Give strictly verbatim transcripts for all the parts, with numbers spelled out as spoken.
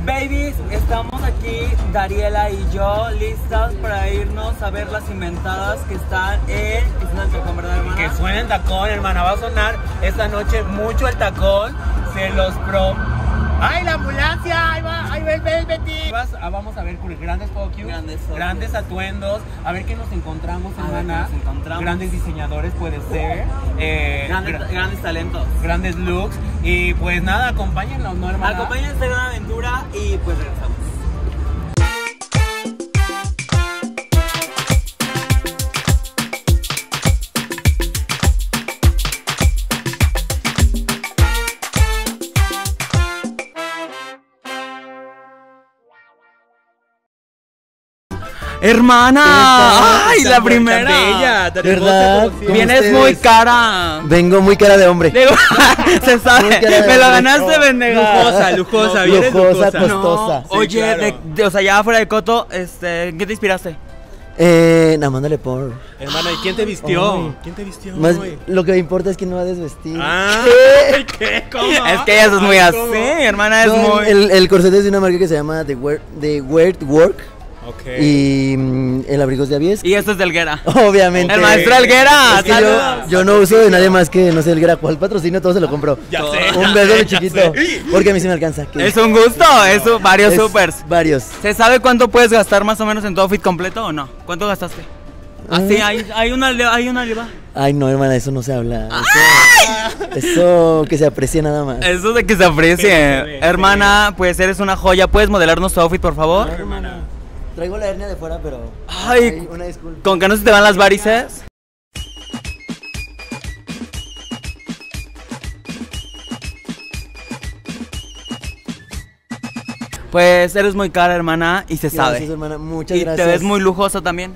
Babies, estamos aquí, Dariela y yo, listas para irnos a ver las inventadas que están en Isla del Tacón, ¿verdad, hermana? Que suene el tacón, hermana, va a sonar esta noche mucho el tacón, se los pro... ¡Ay, la ambulancia! ¡Ahí va! ¡Ahí va el Velvety! Vamos a ver grandes focus, grandes, grandes atuendos, a ver qué nos encontramos, a hermana. ver qué nos encontramos. Grandes diseñadores puede ser. Eh, grandes, gra grandes talentos. Grandes looks. Y pues nada, acompáñennos, ¿no, hermana? Acompáñennos esta gran aventura y pues regresamos. Hermana, ay, la primera. Bella, ¿verdad? Vienes muy cara. Vengo muy cara de hombre. Se sabe. Me lo ganaste, Venega. Lujosa, lujosa, no, vienes lujosa, lujosa. costosa. No, oye, claro. de, de, o sea, ya fuera de coto, este, ¿en qué te inspiraste? Eh, nada, mándale por. Hermana, ¿y quién te vistió? Ay. ¿Quién te vistió? Más, hoy? lo que me importa es quién me va a desvestir. Ah, ¿qué? ¿Cómo? Es que ella es muy así, ¿Cómo? hermana, es No, muy. el, el corset es de una marca que se llama The Weird, The Weird Work. Okay. Y mm, el abrigo es de Avies. Y esto es de Helguera. Obviamente. El maestro Helguera. Es que yo, yo no uso de nadie más que, no sé, Helguera. ¿Cuál patrocinio? Todo se lo compro. Ya sé. Un ya beso sé, de ya chiquito. sé. Porque a mí sí me alcanza. ¿Qué? Es un gusto, es un- varios Es supers. Varios. ¿Se sabe cuánto puedes gastar más o menos en tu outfit completo o no? ¿Cuánto gastaste? Así, Ah. hay, hay una, hay una liba. Ay, no, hermana, eso no se habla. Eso, eso que se aprecie nada más. Eso de que se aprecie. Pero se ve, Hermana, pues eres una joya. ¿Puedes modelarnos tu outfit, por favor? Hermana. Traigo la hernia de fuera, pero. Ay, una disculpa. ¿con que no se te van las varices? Pues eres muy cara, hermana, y se sabe. Gracias, hermana. Muchas Y gracias. te ves muy lujosa también.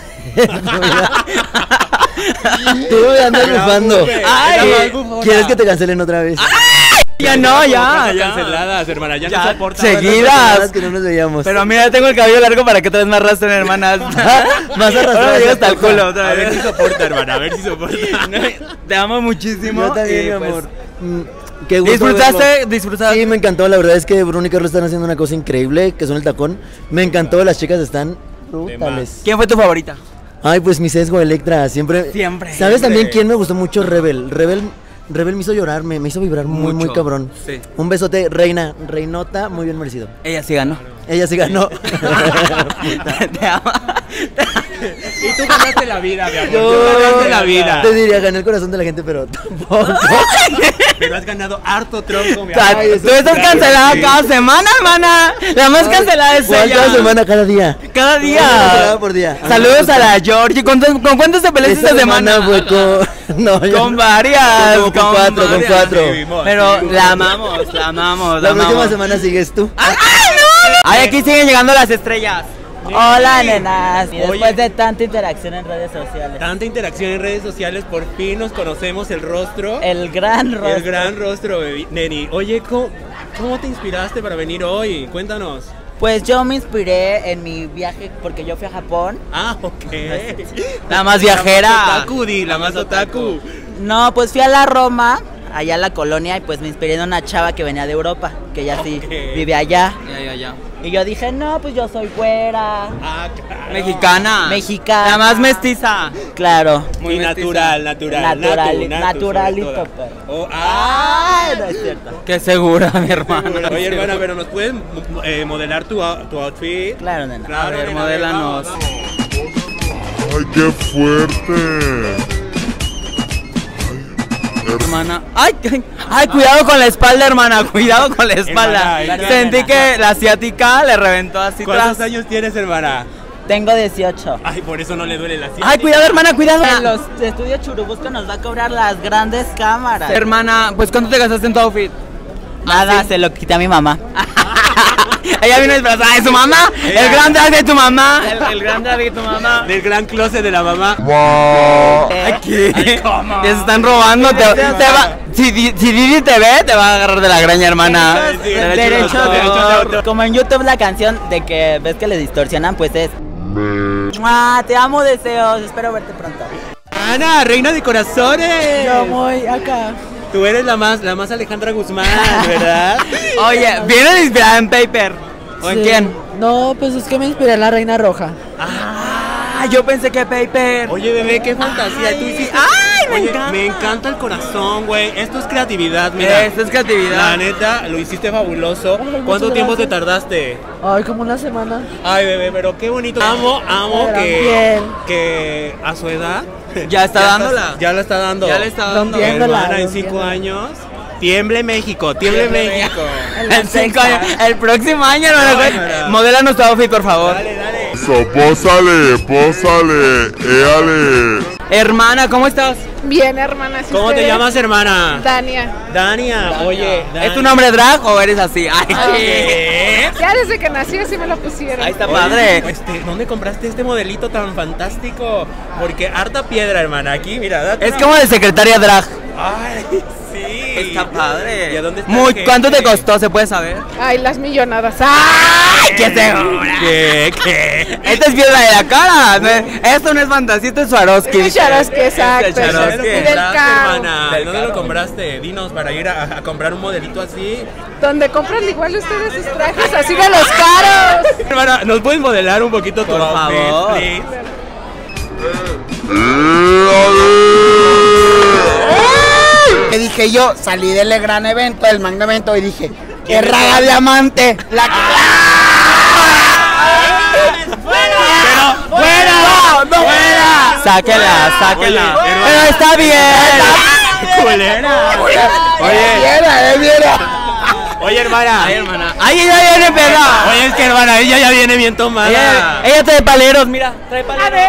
Tú me andas bufando. Ay, ¿Quieres que te cancelen otra vez? ya no, ya, Están ya. canceladas, hermana, ya, Ya, no soporta. seguidas. Las que no nos veíamos. Pero mira, tengo el cabello largo para que te me arrastren, hermana. Más arrastrado. Ahora me llego hasta el culo A otra ver vez. si soporta, hermana, a ver si soporta. Te amo muchísimo. Yo también, y mi pues, amor. Mm, qué gusto ¿Disfrutaste? verlo. ¿Disfrutaste? Sí, me encantó. La verdad es que Bruno y Carlos están haciendo una cosa increíble, que son el tacón. Me encantó. Las chicas están brutales. ¿Quién fue tu favorita? Ay, pues mi sesgo Electra. Siempre. Siempre. ¿Sabes Siempre. también quién me gustó mucho? Rebel. Rebel. Rebel me hizo llorar, me, me hizo vibrar muy, muy Mucho. cabrón. Sí. Un besote, reina, reinota, muy bien merecido. Ella sí ganó. Ella sí ganó. Te amo. Y tú ganaste la vida, mi amor. Yo- Tú ganaste la vida. Te diría, gané el corazón de la gente, pero tampoco. Pero has ganado harto tronco, mi O sea, amor. Ay, eso tú estás sí. cancelada cada semana, hermana. La más cancelada es ¿Cuál ella. cada semana, cada día? Cada día. Cada por día. Saludos a la Georgie. ¿Con, con cuántos te peleaste esta semana? fue con... No, yo- Con varias. Con cuatro, con varias. cuatro. Pero la amamos, la amamos, la, La próxima amamos. semana sigues tú. ¡Ay, no! Ay, aquí siguen llegando las estrellas. Hola, nenas. Y después Oye. de tanta interacción en redes sociales, Tanta interacción en redes sociales, por fin nos conocemos el rostro. el gran rostro. El gran rostro, baby. Neni. Oye, ¿cómo, ¿cómo te inspiraste para venir hoy? Cuéntanos. Pues yo me inspiré en mi viaje porque yo fui a Japón. Ah, ok. La más viajera. La más otaku, di, la más otaku. No, pues fui a la Roma, allá a la colonia, y pues me inspiré en una chava que venía de Europa, que ella sí Ok. vive allá. Ya, ya, ya. Y yo dije, no, pues yo soy güera, Ah, claro. Mexicana. mexicana. La más mestiza. Claro. Muy mestiza. natural, natural. Natural- natu, natu, naturalito, sobre todo. perro. Oh, ah. Ay, no es cierto. Qué segura, mi hermana. Oye, hermana, pero ¿nos puedes eh, modelar tu, out- tu outfit? Claro, nena. Claro, A ver, nena, modélanos. vamos, vamos. ¡Ay, qué fuerte! Hermana. Ay, ay, ay, cuidado con la espalda, hermana. Cuidado con la espalda. Hermana, Sentí hermana. que la asiática le reventó así ¿Cuántos tras. años tienes, hermana? Tengo dieciocho. Ay, por eso no le duele la silla. Ay, cuidado, hermana, cuidado. En los estudios Churubusco nos va a cobrar las grandes cámaras. Hermana, pues ¿cuánto te gastaste en tu outfit? Nada, se lo quité a mi mamá. Ella vino disfrazada de su mamá. El gran drag de tu mamá. El, el gran drag de tu mamá. Del gran closet de la mamá. Aquí. Ay, ¿cómo? Ya se están robando. Te, te va, si, Di- si Didi te ve, te va a agarrar de la greña, hermana. Sí, sí, Derecho, derechos de autor, derechos de autor. Como en YouTube la canción de que ves que le distorsionan, pues es "Mua, te amo, deseos, espero verte pronto". Ana, reina de corazones. Yo voy acá. Tú eres la más, la más Alejandra Guzmán, ¿verdad? Oye, ¿vienes inspirada en Paper? ¿O en Sí. quién? No, pues es que me inspiré en la Reina Roja. Ah, yo pensé que Paper. Oye, bebé, qué fantasía. Tú hiciste. Ay, me Oye, encanta. me encanta el corazón, güey. Esto es creatividad, mira. Esto es creatividad. La neta, lo hiciste fabuloso. Ay, ¿Cuánto muchas tiempo te gracias. tardaste? Ay, como una semana. Ay, bebé, pero qué bonito. Amo, amo Era que, bien. que a su edad. Ya está dándola. Ya la está dando. Ya le está dando. Rompiéndola. Hermana, en rompiéndola. cinco años. Tiemble México, tiemble México. En cinco años. El próximo año, hermano. Ay, hermana. Modela nuestro outfit, por favor. Dale, dale. So, pósale, pósale, éale. Hermana, ¿cómo estás? Bien, hermana. ¿sí ¿Cómo te ustedes? llamas, hermana? Dania. Dania, oye. ¿Es tu nombre drag o eres así? Ay, ¿Qué? Ya desde que nací así me lo pusieron. Ahí está Oye, padre. Este, ¿dónde compraste este modelito tan fantástico? Porque harta piedra, hermana. Aquí, mira. date Es una- como de secretaria drag. Ay, sí. Está padre. ¿Y a dónde está Muy, la ¿Cuánto te gente? costó? ¿Se puede saber? Ay, las millonadas. ¡Ay! ¡Qué segura! ¿Qué? ¿Qué? Esta es piedra de la cara. No es- esto no es fantasía, esto es Swarovski. Es Swarovski, exacto. Este es ¿Dónde Swarovski. lo Y del compraste, carro. hermana? Del ¿Dónde lo carro. compraste? Dinos para ir a, a comprar un modelito así. Donde compran igual ustedes sus trajes así de los caros. Hermana, ¿nos puedes modelar un poquito tu Por outfit, favor. please? Que dije yo, salí del gran evento, del magno evento y dije, ¡qué raga diamante! ¡La ¡Pero fuera! ¡Fuera! Sáquela, sáquela. Oye, hermana. Pero está bien. ¡Culera! Oye, viera, eh, viera! oye, hermana. Ay, hermana. Ay, ella viene, perra. Oye, es que hermana, ella ya viene bien tomada. Ella, ella trae paleros, mira. Trae paleros.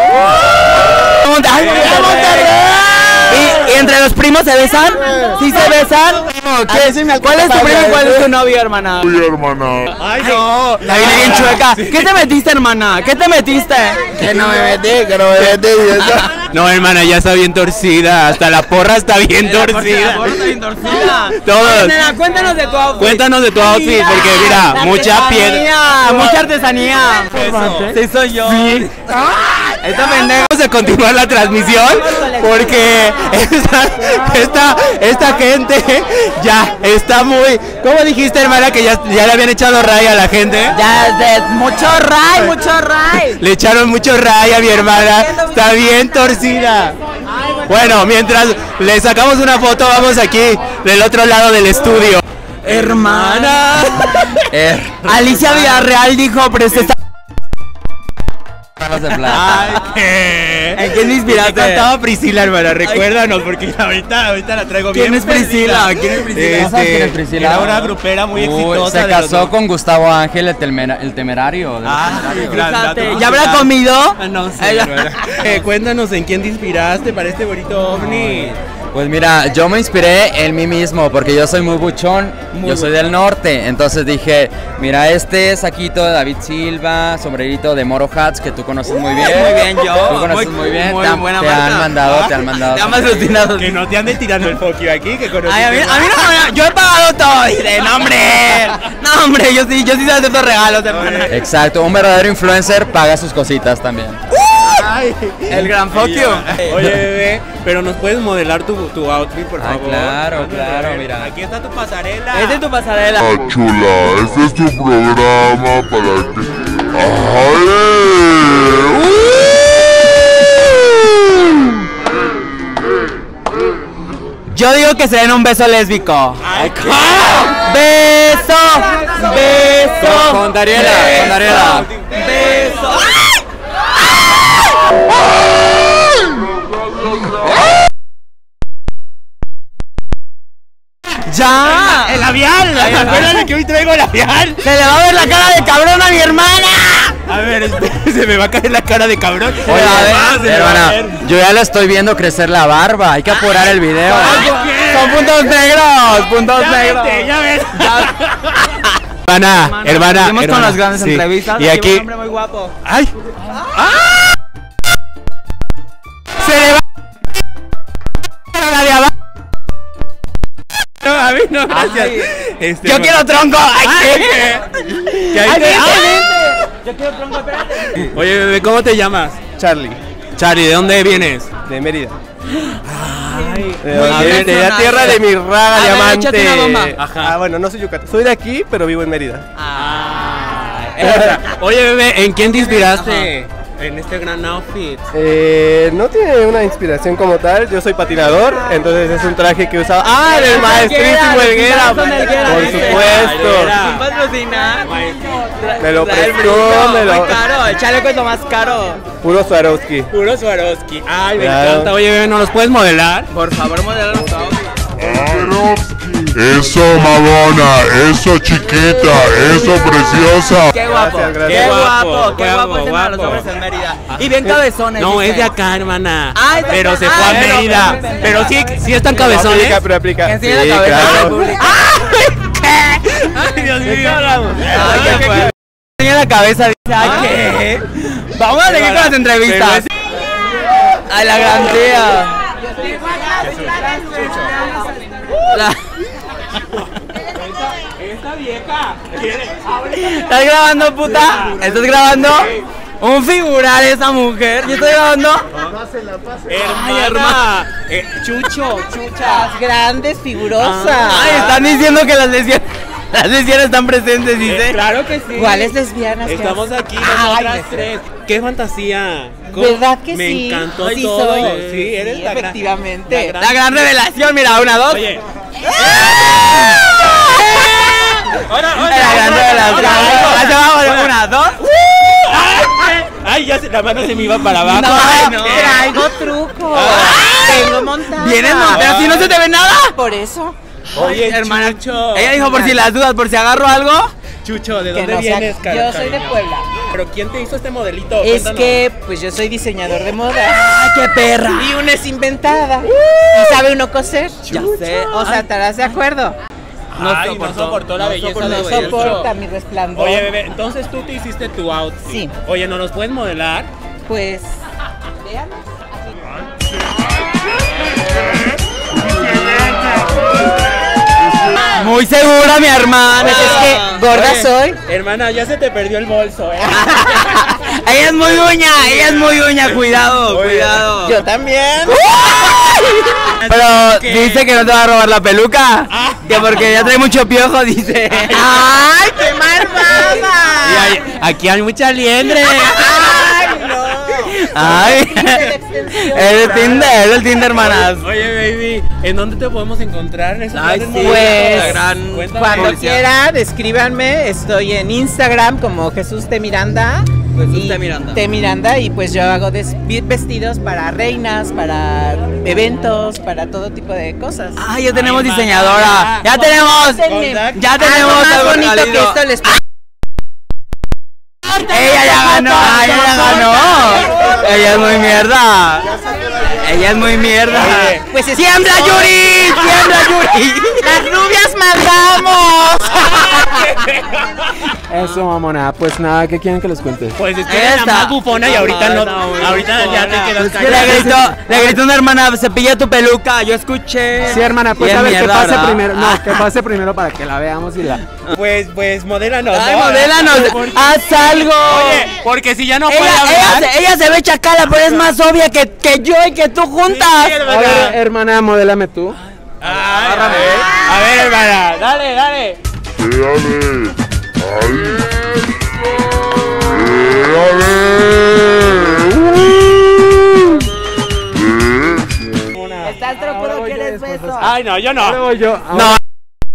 Ay, Mira, Monterrey. ¿Y, ¿Y entre los primos se besan? ¿Sí se besan? ¿Qué? ¿Cuál es tu primo y cuál es tu novia, hermana? Uy, hermana. Ay, no. La viene bien chueca. ¿Qué te metiste, hermana? ¿Qué te metiste? Que no me metí, que no me metí. No, hermana, ya está bien torcida. Hasta la porra está bien torcida. Todos. Nena, cuéntanos de tu outfit. Cuéntanos de tu outfit, porque mira, La mucha artesanía, piedra. mucha artesanía. Eso. Sí, soy yo. Sí. Esta pendeja. Vamos a continuar la transmisión porque esta, esta, esta gente ya está muy. ¿Cómo dijiste, hermana, que ya, ya le habían echado ray a la gente? Ya, de mucho ray, mucho ray. Le echaron mucho ray a mi hermana. Está bien torcida. Bueno, mientras le sacamos una foto, vamos aquí del otro lado del estudio. Hermana. Alicia Villarreal dijo, pero se está... Ay, ¿qué? ¿En quién te inspiraste? ¿Qué cantaba Priscila, hermana? Recuérdanos, porque ahorita, ahorita la traigo bien. ¿Quién es Priscila? ¿Quién es Priscila? Este, ¿Sabes quién es Priscila? Era una grupera muy Uy, exitosa. se de los casó dos. con Gustavo Ángel, el, telmera- el temerario. de los Ah, temerarios. gran dato. Fíjate, ¿ya habrá comido? Ah, no sé, hermana. Eh, cuéntanos en quién te inspiraste para este bonito ovni. Pues mira, yo me inspiré en mí mismo porque yo soy muy buchón, yo soy del norte, entonces dije, mira, este saquito de David Silva, sombrerito de Moro Hats que tú conoces muy bien. Muy bien, yo. Tú conoces muy, bien. Muy te, han- buena te marca. han mandado, te han mandado. Te han patrocinado. Que no te ande tirando el foquio aquí, que conociste. Ay, a mí, a mí no me... Yo he pagado todo. Y de, no, hombre. No, hombre, yo sí, yo sí sé hacer estos regalos, hermana. Exacto, un verdadero influencer paga sus cositas también. Ay, El gran foquio. Oye, bebé, pero nos puedes modelar tu, tu outfit, por Ay, favor. claro, Vamos a claro, ver. mira. Aquí está tu pasarela. Esta es tu pasarela. Ah, chula, este es tu programa para que. ¡Ay! Yo digo que se den un beso lésbico. Ay, ¿qué? Beso, beso. Con Dariela, con Dariela. Beso. ¡Ya! ¡El labial! Acuérdate que hoy traigo labial. ¡Se le va a ver la cara de cabrón a mi hermana! A ver, espérate, se me va a caer la cara de cabrón. Oye, Ah, se me va a hermana, ver. yo ya le estoy viendo crecer la barba, hay que apurar el video. Son puntos negros, puntos Ya negros. vete, ya ves. Hermana, hermana, Seguimos con hermana, las grandes sí. entrevistas. Y aquí, un hombre muy guapo. ¡ay! ¡Ah! Se le va la de abajo. No, a mí no, gracias. Ay. Este, Yo quiero tronco. Ay, Ay, ¿qué? que ahí Ay, te- vente, ¡Ah! vente. Yo quiero tronco, espérate. Oye, bebé, ¿cómo te llamas? Charlie. Charlie, ¿de dónde vienes? De Mérida. Ay, de, de, de la tierra de mi raga diamante. Ah, bueno, no soy yucateco. Soy de aquí, pero vivo en Mérida. Ah. Oye, bebé, ¿en quién te inspiraste? Ajá. En este gran outfit. Eh, no tiene una inspiración como tal. Yo soy patinador, entonces es un traje que usaba. ¡Ah, del maestrísimo Helguera! Por supuesto. ¿Sin patrocinar? Me lo prestó, me lo. Muy caro, el chaleco es lo más caro. Puro Swarovski. Puro Swarovski. Ay, me claro. encanta. Oye, bebé, ¿no los puedes modelar? Por favor, modelar los Eso, Madonna, eso, chiquita, eso, preciosa. Qué guapo, gracias, gracias. qué guapo, qué guapo es de los hombres en Mérida. Y bien cabezones. No, dice. es de acá, hermana. Ah, es de pero acá. se fue Ah, a Mérida. pero, Pero sí, sí están cabezones. Aplica, pero aplica. Enseña Sí, la cabeza claro. pública. Ay, Dios mío. Ay, qué fuerte. Enseña la cabeza, dice, ay, ¿qué? Vamos a seguir con las entrevistas. Ay, la gran tía. La... Esta vieja quiere. ¿Estás grabando, puta? ¿Estás grabando? Un figural esa mujer. ¿Yo estoy grabando? Hermana. Eh, Chucho, chucha. Grandes, figurosas. Ay, están diciendo que las lesbianas, las lesbianas están presentes, dice. Eh, claro que sí. ¿Cuáles lesbianas? Estamos aquí Ay, nosotras me- tres. ¡Qué fantasía! ¿Cómo? ¿Verdad que Me sí? encantó Sí todo. soy. Sí, eres Sí, la gran- efectivamente. la La gran revelación, mira, una, dos. Oye. Ahora, la gran revelación. Hacia abajo, una, dos. Ay, ya se, la mano se me iba para abajo. No, Ay, no. Traigo truco. Tengo montada. ¿Vienes montada? ¿Así no se te ve nada? Por eso. Oye, hermana. Chucho. Ella dijo por si las dudas, por si agarro algo. Chucho, ¿de Que dónde no sea- vienes, cara? Yo soy de cariño? Puebla. ¿Pero quién te hizo este modelito? Es Cuéntanos. que, pues yo soy diseñador de moda. ¡Ay, qué perra! Y una es inventada. ¿Y sabe uno coser? Ya sé. O sea, ¿estarás de acuerdo? No Ay, soportó. no soportó la No belleza soportó de No la Chucho. soporta mi resplandor. Oye, bebé, entonces tú te hiciste tu outfit. Sí. Oye, ¿no los puedes modelar? Pues, vean. Muy segura, mi hermana. Pues es que gorda Oye, soy. Hermana, ya se te perdió el bolso, ¿eh? Ella es muy uña, ella es muy uña, cuidado, cuidado. Yo también. Pero ¿Qué? dice que no te va a robar la peluca. Ah. Que porque ya trae mucho piojo, dice. ¡Ay, qué malvada! Y hay- aquí hay mucha liendre. ¡Ay, no! Ay, Tinder extensión. es el Tinder, es el Tinder, hermanas. Oye, baby, ¿en dónde te podemos encontrar? Esos Ay, grandes sí, modelos? la gran- Cuéntame. Cuando Publicidad. quieran, escríbanme. Estoy en Instagram como Jesús T. Miranda. Jesús Y T. Miranda. T. Miranda. Y pues yo hago des- vestidos para reinas, para eventos, para todo tipo de cosas. Ah, ya tenemos Ay, diseñadora. mana. Ya tenemos. Contacto. Ya Algo tenemos más algo bonito que salido. esto les Ella ya ganó, ella ya ganó. Ella es muy mierda. Ella es muy mierda. Oye, pues es- ¡Tiembla, Yuri! ¡Tiembla, Yuri! ¡Las rubias mandamos! Eso, mamona. Pues nada, ¿qué quieren que les cuente? Pues es que eres la Esta. más bufona y ahorita no. Esta, muy Ahorita ya te quedas Le callada. gritó, le gritó una hermana, cepilla tu peluca. Yo escuché. Sí, hermana, pues Y es a ver, que mierda, pase ¿verdad? primero. No, Ah. que pase primero para que la veamos y la. Pues, pues, modélanos. Ay, ¿no? modélanos, Porque- haz algo. Oye, porque si ya no puede ella, ella, hablar. se, ella se ve chacala, pero es más obvia que, que yo y que tú juntas. Sí, A hermana. ver, hermana, modélame tú. Ay, a ver, a ver, hermana, dale, dale. Véale. Ay. Véale. Estás trocudo que eres beso. Ay, no, yo Ahora no. voy yo. No. Ahora-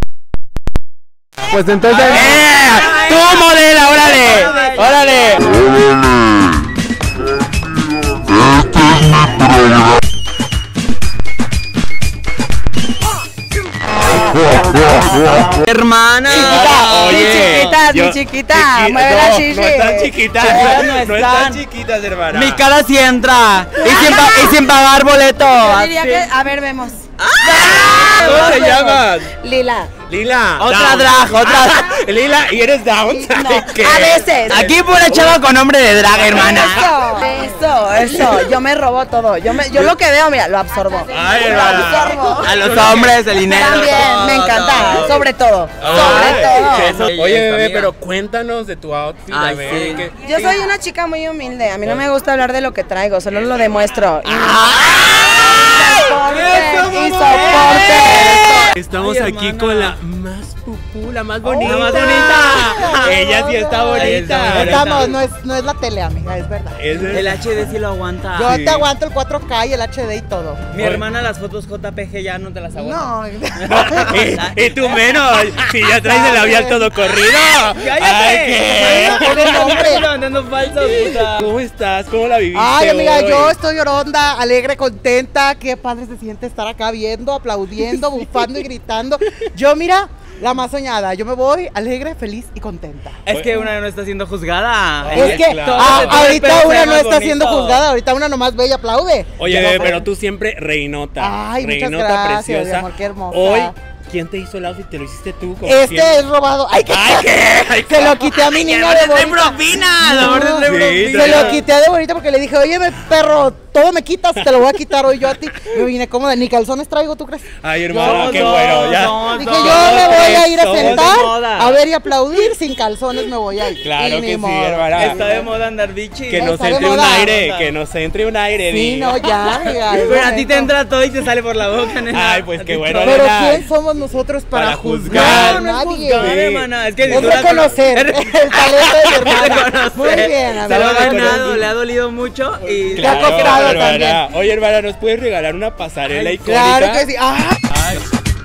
Pues entonces. ¡Eh! ¡Tú modela, órale! ¡Órale! Este es mi programa. Hermana. Chiquita, Oye, mi chiquita, yo- mi chiquita, chiqui- mueve la no, chichi. No están chiquitas, Chiquitas no no están. están chiquitas, hermana. Mi cara sí entra. Y sin, pa- y sin pagar boleto. Diría que, a ver, vemos. ¿Cómo te llamas? Lila. Lila. Otra down. drag, otra Lila, ¿y eres down? ¿Qué? A veces. Aquí pura chava con nombre de drag, hermana. Eso, eso, eso. Yo me robo todo. Yo, me, yo lo que veo, mira, lo absorbo. Ay, lo hermana. absorbo. A los hombres, el dinero. También, me encanta. Sobre todo. Sobre Ay, todo. eso- Oye, bebé, pero cuéntanos de tu outfit. A Ay, ver, sí. ¿qué- Yo soy una chica muy humilde. A mí no me gusta hablar de lo que traigo, solo lo demuestro. Y soporte, y soporte. Estamos Ay, aquí hermana. con la más pupú, la más bonita. La más bonita. Ella sí está bonita. Estamos, no es, no es la tele, amiga, es verdad. Es El H D sí lo aguanta. Yo Sí. te aguanto el cuatro K y el H D y todo. Mi hermana las fotos J P G ya no te las aguanta. No, y, y tú menos, si ya traes el labial todo corrido. ¡Cállate! Ay, ¿qué? Pobre nombre. Estás levantando falsos, puta. ¿Cómo estás? ¿Cómo la viviste Ay, amiga, hoy? yo estoy oronda, alegre, contenta. Qué padre se siente estar acá viendo, aplaudiendo, bufando y gritando. Yo, mira, la más soñada. Yo me voy alegre, feliz y contenta. Es que una no está siendo juzgada. Es que claro. ah, Todo se ahorita puede una ser no más está siendo bonito. juzgada, ahorita una nomás ve y aplaude. Oye, Pero, pero tú siempre reinota. Ay, muchas reinota gracias, preciosa. mi amor, qué hermosa. Hoy, ¿quién te hizo el outfit? ¿Te lo hiciste tú? como Este siempre? es robado. Ay, que Ay, ¿qué? Ay, se lo quité a mi niña de bonita. propina! No, Amor, de Sí, se lo quité de bonita porque le dije, oye, me perro, todo me quitas, te lo voy a quitar hoy yo a ti. Me vine cómoda, ni calzones traigo, ¿tú crees? Ay, hermano, No, qué no, bueno. Ya. no, Dije, no, yo me voy a ir a somos de sentar, moda. a ver y aplaudir, sin calzones me voy a ir. Claro Y que ni sí, modo. hermana. Está de moda andar bichi. Que nos Está de entre un moda. aire, que nos entre un aire. Sí, di. no, ya, amiga. es Pero a ti te momento. entra todo y te sale por la boca, nena. Ay, pues A qué ti bueno, todo. Pero Nena. ¿quién somos nosotros para, Para juzgar? juzgar. No, no es Nadie. juzgar, Sí. hermana. Es que si Es tú la reconocer el conoces- talento de mi hermana. reconocer. Muy bien, Se amiga. lo ha Reconocer. ganado, le ha dolido mucho y Te ha Claro, costado hermana. también. Oye, hermana, ¿nos puedes regalar una pasarela icónica? Claro que sí. Ah, Ay,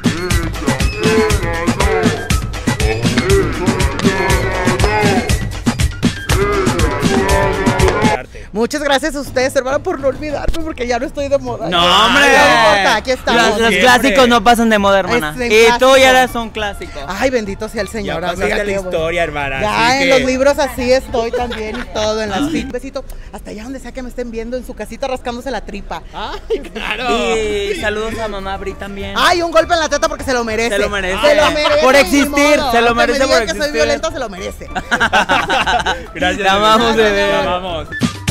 muchas gracias a ustedes, hermana, por no olvidarme, porque ya no estoy de moda. No, Ya, hombre. no importa, aquí estamos. Los, los Siempre. clásicos no pasan de moda, hermana. Es de Y tú clásico. ya eres un clásico. Ay, bendito sea el ya Señor. pasaste amiga, la qué bueno. historia, hermana. Ya así en que- los libros así estoy también y todo, en las fit. Besito, hasta allá donde sea que me estén viendo, en su casita rascándose la tripa. Ay, claro. Y saludos a mamá Bri también. Ay, un golpe en la teta porque se lo merece. Se lo merece. Se lo merece. Por ni existir, modo. se lo Aunque me merece digan por que soy existir. violenta, se lo merece. Gracias. Te amamos, bebé. bebé. Te amamos.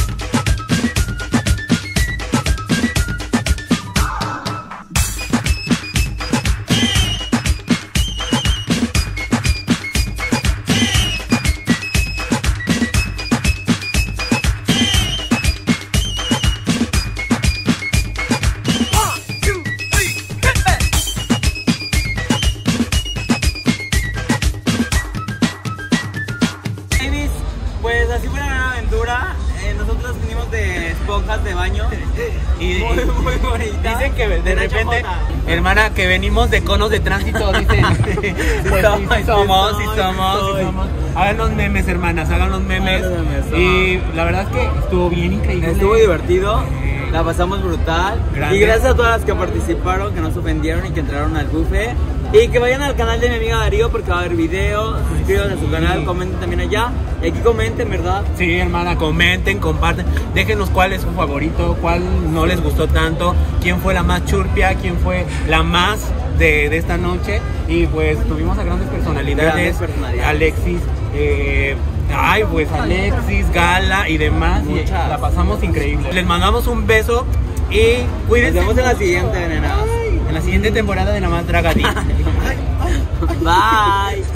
Babies, pues así fue una gran aventura. Eh, nosotros vinimos de esponjas de baño. Y, Muy, muy bonita. dicen que de De repente, Nacho Jota. hermana, que venimos de conos de tránsito, dicen. Pues somos, sí, somos, sí sí somos, sí soy. somos. Hagan los memes, hermanas, hagan los memes. Hagan los memes, Y la verdad es que estuvo bien increíble. Estuvo divertido, la pasamos brutal. Grande. Y gracias a todas las que participaron, que nos ofendieron y que entraron al buffet. Y que vayan al canal de mi amiga Darío porque va a haber video. Suscríbanse a su canal, comenten también allá. Y aquí comenten, ¿verdad? Sí, hermana, comenten, comparten, déjenos cuál es su favorito, cuál no les gustó tanto, quién fue la más churpia, quién fue la más de, de esta noche. Y pues tuvimos a grandes personalidades, Grandes personalidades. Alexis, eh, ay, pues Alexis, Gala y demás. Y Muchas. la pasamos increíble. Les mandamos un beso y Nos cuídense. vemos en la siguiente, nenas. En la siguiente temporada de La Más Dragadita. Bye.